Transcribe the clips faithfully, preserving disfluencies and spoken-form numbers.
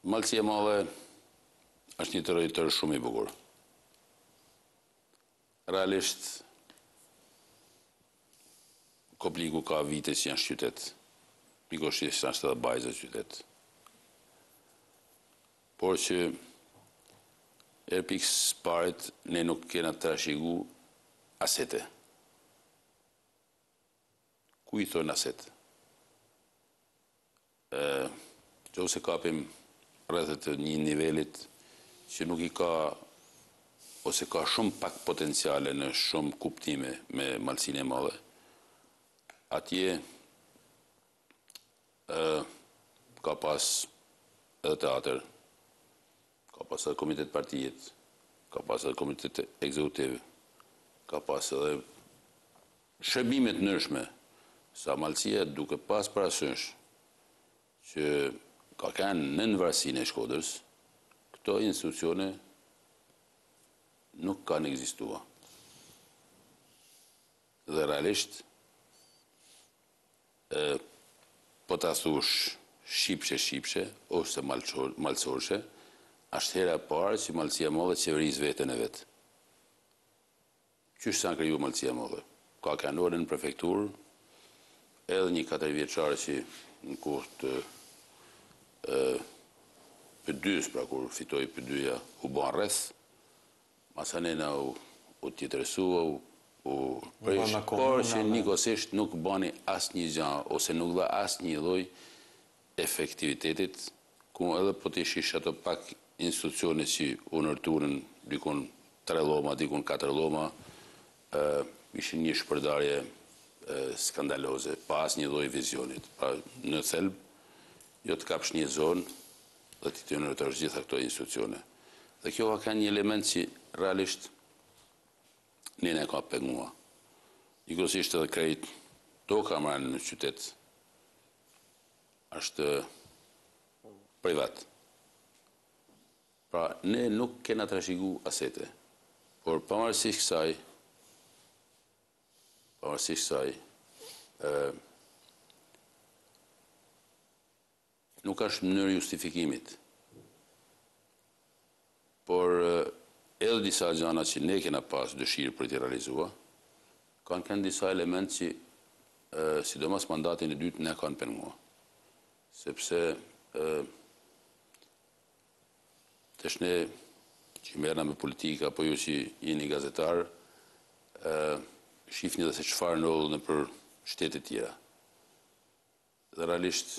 Mallësia e Madhe është një territor shumë i bukur. Realisht, Kopliku ka vite që janë qytet. Pikoshisht është edhe Bajza qytet. Por që e pikës paret ne nuk kena të trashëgu asete. Ku i thonë aset? Që ose kapim rrethët të një nivelit që nuk i ka, ose ka shumë pak potenciale në shumë kuptime me Mallësinë e Madhe, atje ka pas edhe teatr, ka pas edhe komitet partijet, ka pas edhe komitet ekzekutiv, ka pas edhe shërbime të ndryshme, sa Mallësia duke pas parasysh që ka kanë në varësinë e Shkodrës, këto institucione nuk kanë ekzistuar. Dhe realisht, po ta thush shqipshe-shqipshe, ose malësorshe, është hera e parë që Mallësia e Madhe qeveris veten e vet. Qysh s'an kriju Mallësia e Madhe? Ka kanuar në prefekturë, edhe një katër vjeçare që në kohë të P dy-s, pra kur fitoi P dy-ja, u bën rreth, masanena u, u tjetërsua, u, u prish, por që njëkohësisht nuk bani asnjë gjë, ose nuk dha asnjë lloj efektivitetit, ku edhe po të shish ato pak institucione që u ndërtuan dikun tre lloma, dikun katër lloma, ishin një shpërndarje skandaloze, pa asnjë lloj vizionit. Pra, në thelb, jo të kapsh një zonë dhe të të ndërtosh gjitha këto institucione. Dhe kjo ka një element që realisht ne ne ka pengua. Njëkohësisht edhe krejt toka marrën në qytet është privat. Pra, ne nuk kena trashëgu asete, por pavarësisht kësaj, pavarësisht kësaj, nuk është mënyrë justifikimit. Por edhe disa gjëra që ne kena pas dëshirë për t'i realizua, kanë kanë disa element që, sidomos mandatin e dytë, ne kanë penguar. Sepse tash ne që merrna me politika, apo ju që jeni gazetar, shihni edhe se çfarë ndodh nëpër shtete tjera. Dhe realisht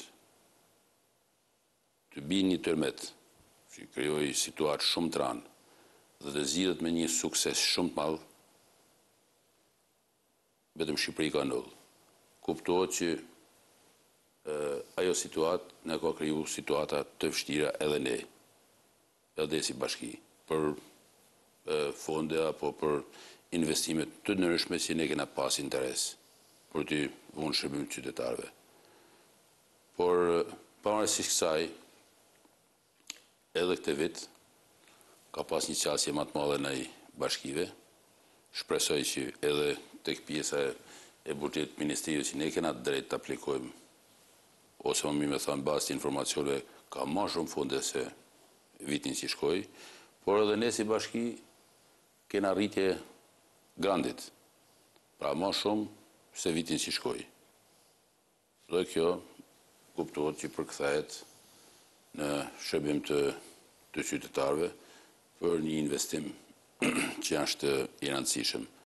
të binë një tërmet, që krijoi situatë shumë të ranë, dhe të zgjidhet me një sukses shumë të madh, vetëm Shqipëri ka ndodhur. Kuptohet që ajo situatë ne ka kriju situata të vështira edhe ne, edhe si bashki, për fonde apo për investime të ndryshme që ne kena pas interes për t'i vënë shërbim qytetarëve. Por pavarësisht kësaj, edhe këtë vit ka pas një qasje më të madhe ndaj bashkive. Shpresoj që edhe tek pjesa e buxhetit ministeriut që ne kena drejt të aplikojmë, ose më mirë me thënë bazë të informacioneve, ka më shumë fonde se vitin që shkoi, por edhe ne si bashki kena rritje grandit, pra më shumë se vitin që shkoi. Dhe kjo kuptohet që përkthehet në shërbim të, të qytetarëve për një investim që është i rëndësishëm.